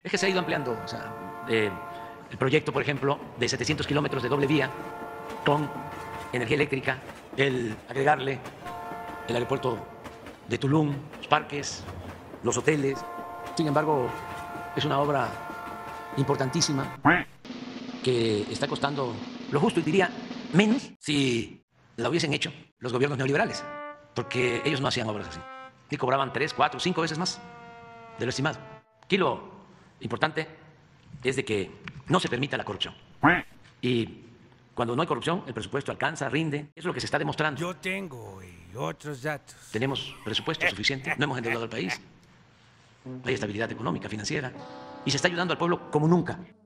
Es que se ha ido ampliando, o sea, el proyecto, por ejemplo, de 700 kilómetros de doble vía con energía eléctrica, el agregarle el aeropuerto de Tulum, los parques, los hoteles. Sin embargo, es una obra importantísima que está costando lo justo y diría menos si la hubiesen hecho los gobiernos neoliberales, porque ellos no hacían obras así y cobraban 3, 4, 5 veces más de lo estimado. Aquí lo importante es de que no se permita la corrupción. Y cuando no hay corrupción, el presupuesto alcanza, rinde. Eso es lo que se está demostrando. Yo tengo otros datos. Tenemos presupuesto suficiente, no hemos endeudado al país. Hay estabilidad económica, financiera, y se está ayudando al pueblo como nunca.